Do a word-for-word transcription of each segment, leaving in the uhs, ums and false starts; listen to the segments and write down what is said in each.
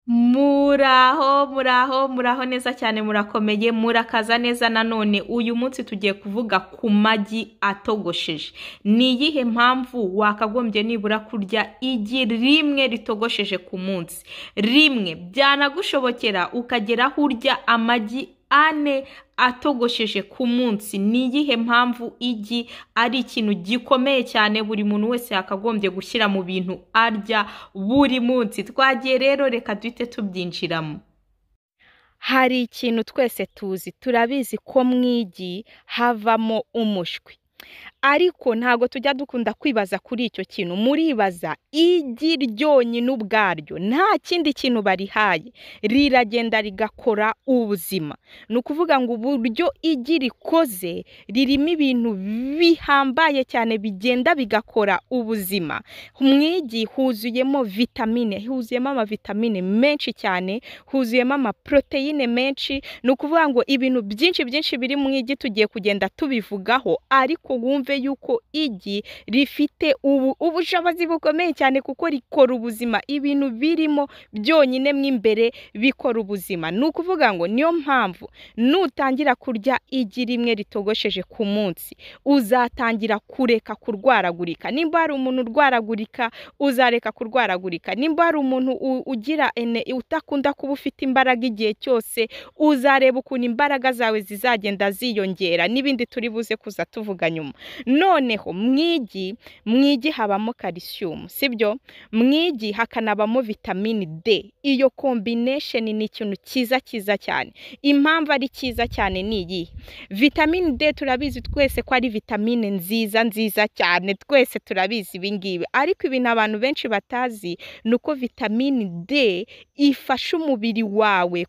Muraho, muraho, muraho neza cyane murakomeye, murakaza neza nanone. Uyu munsi tugiye kuvuga ku magi atogosheje. Ni iyihe mpamvu wakagombye nibura kurya igi rimwe ritogosheje ku munsi? Rimwe byanagushobokera ukageraho urya amagi ane atogosheje ku munsi. Ni iyihe mpamvu igi ari ikintu gikomeye cyane buri muntu wese yakagombye gushyira mu bintu arya buri munsi? Twagiye rero, reka duhite tubyinjiramo. Hari ikintu twese tuzi, turabizi ko mu igi havamo umushwi, ariko ntago tujya dukunda kwibaza kuri icyo kintu. Muribaza, igi ryonyine ubwaryo nta kindi kintu barihaye, riragenda rigakora ubuzima. Ni ukuvuga ngo uburyo igi rikoze ririmo ibintu bihambaye cyane bigenda bigakora ubuzima. Mu igi huzuyemo vitamine, huzuyemo amavitamine menshi cyane, huzuyemo amaproteine menshi. Ni ukuvuga ngo ibintu byinshi byinshi biri mu igi tugiye kugenda tubivugaho, ariko wumve yuko igi rifite ubu ubushobozi bukomeye cyane kuko rikora ubuzima. Ibintu birimo byonyine mo imbere bikora ubuzima. Ni ukuvuga ngo niyo mpamvu nutangira kurya igi rimwe ritogosheje ku munsi, uzatangira kureka kurwaragurika. Nimba hari umuntu urwaragurika, uzareka kurwaragurika. Nimba hari umuntu ugira ene utakunda kuba ufite imbaraga igihe cyose, uzareba ukuntu imbaraga zawe zizagenda ziyongera, n'ibindi turi buze kuza tuvuga nyuma. Noneho mwigi mwigi habamo calcium, sibyo? Mwigi hakanabamo vitamine D. Iyo combination ni ikintu cyiza cyiza cyane. Impamvu ari cyiza cyane ni iyi: vitamine D turabizi twese ko ari vitamine nziza nziza cyane, twese turabizi ibingibi. Ariko ibintu abantu benshi batazi nuko vitamine D ifasha umubiri wawe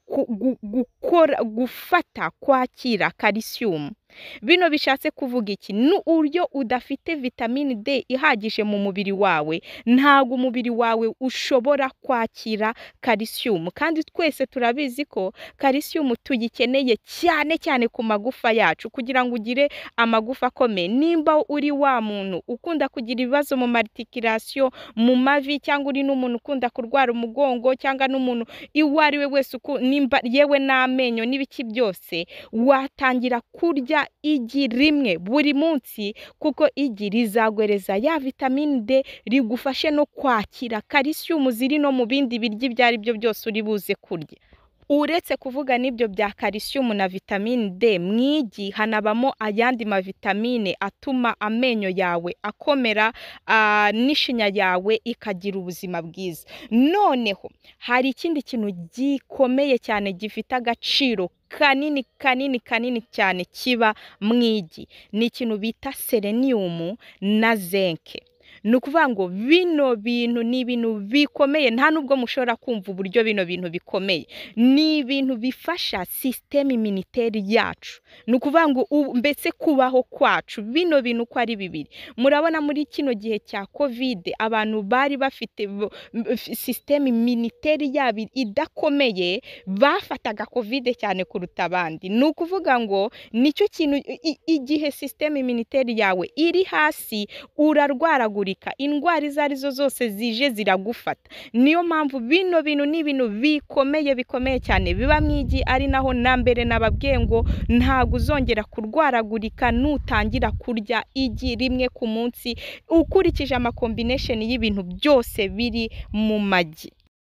gukora gufata kwakira calcium. Bino bishatse kuvuga iki? Ni uburyo udafite vitamine D ihagije mu mubiri wawe, ntago umubiri wawe ushobora kwakira calcium. Kandi twese turabizi ko calcium tuyikeneye cyane cyane ku magufa yacu kugira ngo ugire amagufa akomeye. Nimba uri wa muntu ukunda kugira ibibazo mu articulation, mu mavi, cyangwa uri n'umuntu ukunda kurwara umugongo, cyangwa n'umuntu iwari we wese nimba yewe n'amenyo n'ibiki byose, watangira kurya igi rimwe buri munsi, kuko igi rizagwereza ya vitamine D, rigufashe no kwakira calcium ziri no mu bindi biryo ibyo ari byo byose uri buze kurya. Uretse kuvuga n'ibyo bya calcium na vitamine D, mwigi hanabamo ayandi mavitamine atuma amenyo yawe akomera, uh, n'ishinya yawe ikagira ubuzima bwiza. Noneho hari ikindi kintu gikomeye cyane gifite agaciro kanini kanini kanini cyane kiba mwigi, ni ikintu bita selenium na zinc. Ni ukuvuga ngo bino bintu ni ibintu bikomeye, nta nubwo mushobora kumva uburyo bino bintu bikomeye. Ni ibintu bifasha system immunitaire yacu. Ni ukuvuga ngo mbese kubaho kwacu, bino bintu ko ari bibiri. Murabona muri kino gihe cya covid abantu bari bafite system immunitaire yabo idakomeye, bafataga covid cyane kuruta abandi. Ni ukuvuga ngo nicyo kintu, igihe system immunitaire yawe iri hasi urarwaragura, indwara izo arizo zose zije ziragufata. Niyo mpamvu bino bintu ni ibintu bikomeye bikomeye cyane biba mwigi, ari naho na mbere nababwiye ngo ntago uzongera kurwaragurika nutangira kurya igi rimwe ku munsi ukurikije ama combination y'ibintu byose biri mu magi.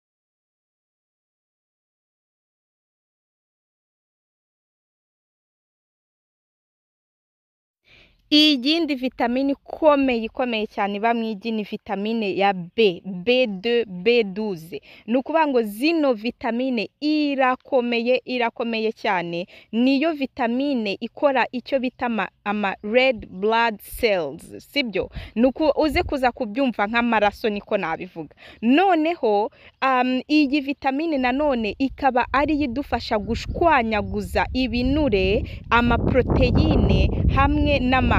Iyindi vitamine ikomeye ikomeye cyane iba mwigi ni vitamine ya B, B deux, B douze. Ni ukuvuga ngo zino vitamine irakomeye irakomeye cyane. Niyo vitamine ikora icyo bita ama, ama red blood cells, sibyo? Nuko uze kuza kubyumva nk'amaraso niko nabivuga. Noneho um, iyi vitamine nanone ikaba ari yidufasha gushwanyaguza ibinure, amaproteine hamwe n'ama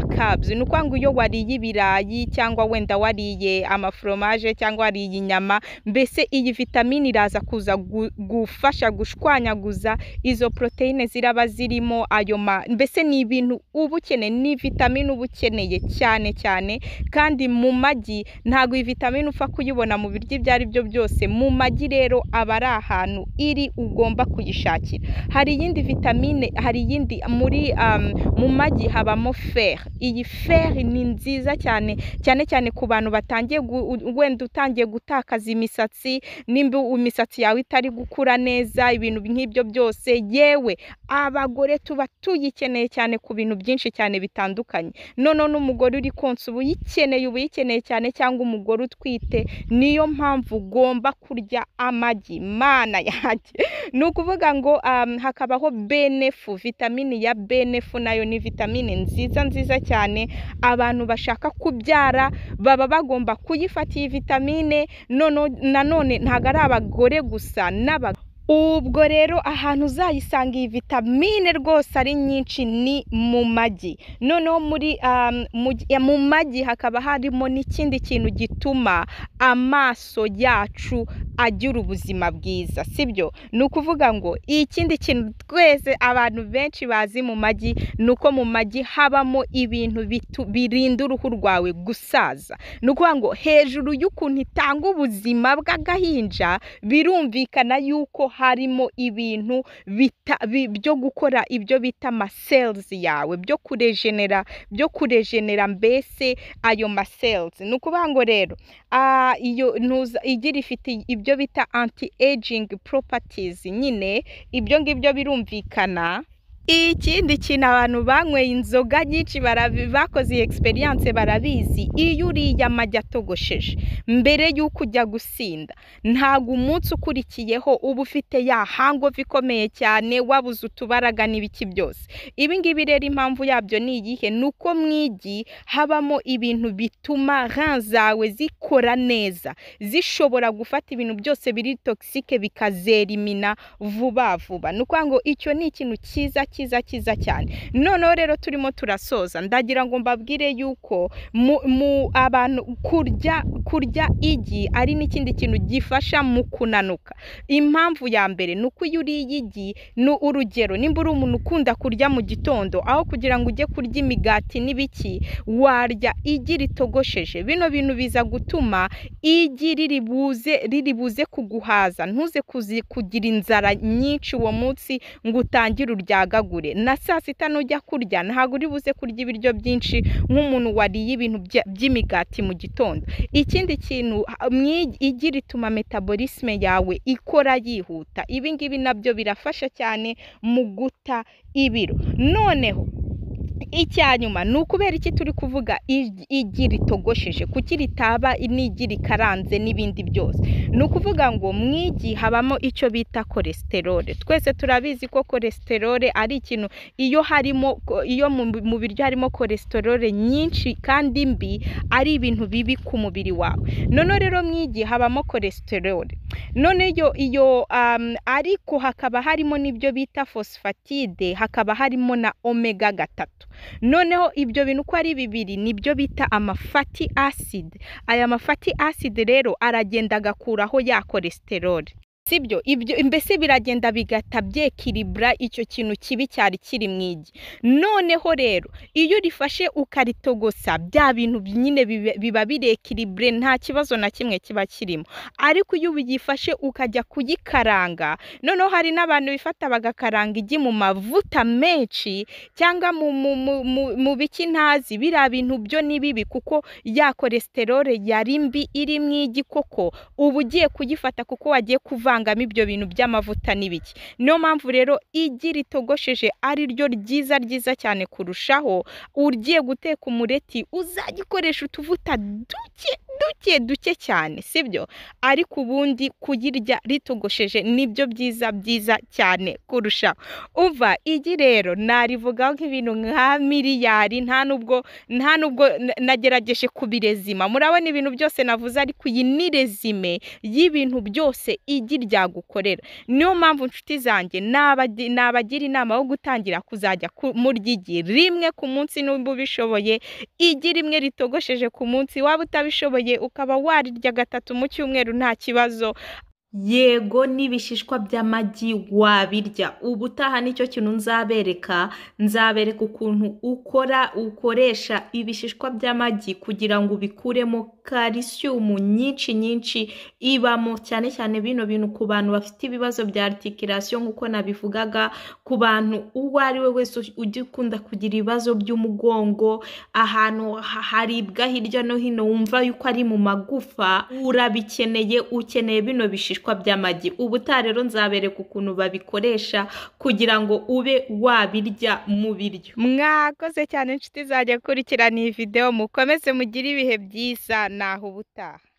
carbs ni ukwanga iyo wariye ibirayi cyangwa wenda wariye amafromaje cyangwa wariye inyama, mbese iyi vitamine iraza kuza gu, gufasha gushwanyaguza izo proteine ziraba zirimo ayo ma, mbese ni ibintu uba ukeneye, ni vitamine uba ukeneye cyane cyane. Kandi mu magi ntago iyi vitamine upfa kuyibona mu biryo ibyo ari byo byose, mu magi rero aba ari ahantu iri ugomba kuyishakira. Hari iyindi vitamine, hari iyindi muri um, mu magi habamo fer. Iyi fer ni nziza cyane cyane cyane ku bantu batangiye wenda utangiye gutakaza imisatsi, nimba imisatsi yawe itari gukura neza, ibintu nk'ibyo byose, yewe abagore tuba tuyikeneye cyane ku bintu byinshi cyane bitandukanye. None n'umugore uri konsa ubu yikeneye ubu yikeneye cyane, cyangwa umugore utwite. Niyo mpamvu ugomba kurya amagi, mana yanjye. Ni ukuvuga ngo um, hakabaho B N F, vitamine ya B N F nayo ni vitamine nziza nziza cyane. Abantu bashaka kubyara baba bagomba kuyifata iyi vitamine. None nanone ntago ari abagore gusa n'aba ubwo rero ahantu uzayisanga iyi vitamine rwose ari nyinshi ni mu magi. Noneho muri um, mu, mu magi hakaba harimo n'ikindi kintu gituma amaso yacu agira ubuzima bwiza, sibyo? Ni ukuvuga ngo ikindi kintu twese abantu benshi bazi mu magi nuko mu magi habamo ibintu bitu, birinda uruhu rwawe gusaza. Ni ukuvuga ngo hejuru y'ukuntu itanga ubuzima bw'agahinja, birumvikana yuko harimo ibintu bita, byo gukora ibyo bita ma cells yawe, byo kuregenera byo kuregenera mbese ayo ma cells. Ni ukuvuga ngo rero uh, iyo ntuza igira ifite ibyo bita anti aging properties, nyine ibyo ngibyo birumvikana. Ikindi kintu abantu banyweye inzoga nyinshi bakoze experience barabizi, iyo uriye amagi atogosheje mbere y'uko ujya gusinda, ntago umunsi ukurikiyeho uba ufite ya hangover ikomeye cyane, wabuze utubaraga n'ibiki byose. Ibi ngibi rero impamvu yabyo ni iyihe? Nuko mwigi habamo ibintu bituma reins zawe zikora neza, zishobora gufata ibintu byose biri toxique bikazerimina vuba vuba. Nuko ngo icyo ni ikintu cyiza kiza kiza cyane. Noneho rero turimo turasoza, ndagira ngo mbabwire yuko mu, mu abantu kurya kurya igi ari n'ikindi kintu gifasha mu kunanuka. Impamvu ya mbere nuko iyo uriye igi, no urugero nimba uri umuntu ukunda kurya mu gitondo, aho kugira ngo ujye kurya imigati n'ibiki, warya igi ritogosheje. Bino bintu biza gutuma igi riri buze riri buze kuguhaza, ntuze kugira inzara nyinshi uwo munsi ngo utangire uryaga. Na saa sita nujya kurya ntago uri buze kurya ibiryo byinshi nk'umuntu wariye ibintu by'imigati mu gitondo. Ikindi kintu igi rituma metabolisme yawe ikora yihuta. Ibi ngibi nabyo birafasha cyane mu guta ibiro. Noneho icyanyuma ni ukubera iki turi kuvuga igi ritogosheje, kuki ritaba n'igi rikaranze n'ibindi byose? Ni ukuvuga ngo mwigi habamo icyo bita cholesterol. Twese turabizi ko cholesterol ari ikintu, iyo harimo iyo mu biryo harimo cholesterol nyinshi kandi mbi, ari ibintu bibi ku mubiri wawe. None rero mwigi habamo cholesterol. None yo iyo um, ariko hakaba harimo n'ibyo bita phosphatide, hakaba harimo na omega gatatu. Noneho ibyo bintu ko ari bibiri nibyo bita amafati acid. Aya mafati acid rero aragenda agakuraho ya cholesterol, sibyo? Ibyo mbese biragenda bigata byekilibra icyo kintu kibi cyari kiri mwigi. Noneho rero iyo rifashe ukaritogosa, bya bintu nyine biba birekilibre, nta kibazo na kimwe kiba kirimo. Ariko iyo ubigifashe ukajya kuyikaranga, noneho hari n'abantu bifata bagakaranga igi mu mavuta menshi cyangwa mu mu mu, mu biki ntazi, bira bintu byo ni bibi, kuko ya cholesterol yari mbi iri mwigi koko ubu ugiye kuyifata kuko wagiye kuva ngamo ibyo bintu by'amavuta n'ibiki. Niyo mpamvu rero igi ritogosheje ari ryo ryiza ryiza cyane kurushaho. Ugiye guteka umureti uzagikoresha utuvuta duke duke duke cyane sibyo, ariko ubundi kuyirya ritogosheje nibyo byiza byiza cyane kurusha. Uva igi rero narivugaho nk'ibintu nka miliyari, nta nubwo nta nubwo nagerageje kubirezima. Murabona ibintu byose navuze, ariko iyi ni rezime y'ibintu byose igi ryagukorera. Niyo mpamvu nshuti zanjye nabagira inama yo gutangira kuzajya murya igi rimwe ku munsi n'ubwo ubishoboye, igi rimwe ritogosheje ku munsi. Waba utabishoboye ukaba warirya gatatu mu cyumweru nta kibazo. Yego n'ibishishwa by'amagi wabirya. Ubutaha nicyo kintu nzabereka, nzabereka ukuntu ukora ukoresha ibishishwa by'amagi kugira ngo ubikuremo calcium nyinshi nyinshi ibamo, cyane cyane bino bintu ku bantu bafite ibibazo bya articulation nkuko nabivugaga, ku bantu uwo ari we wese ugikunda kugira ibibazo by'umugongo, ahantu haribwa hirya no hino wumva yuko ari mu magufa, urabikeneye, ukeneye bino bishishwa by'amagi. Ubutaha rero nzabereka ukuntu babikoresha kugira ngo ube wabirya mu biryo. Mwakoze cyane inshuti zanjye gukurikirana iyi video, mukomeze mugire ibihe byiza, naho ubutaha.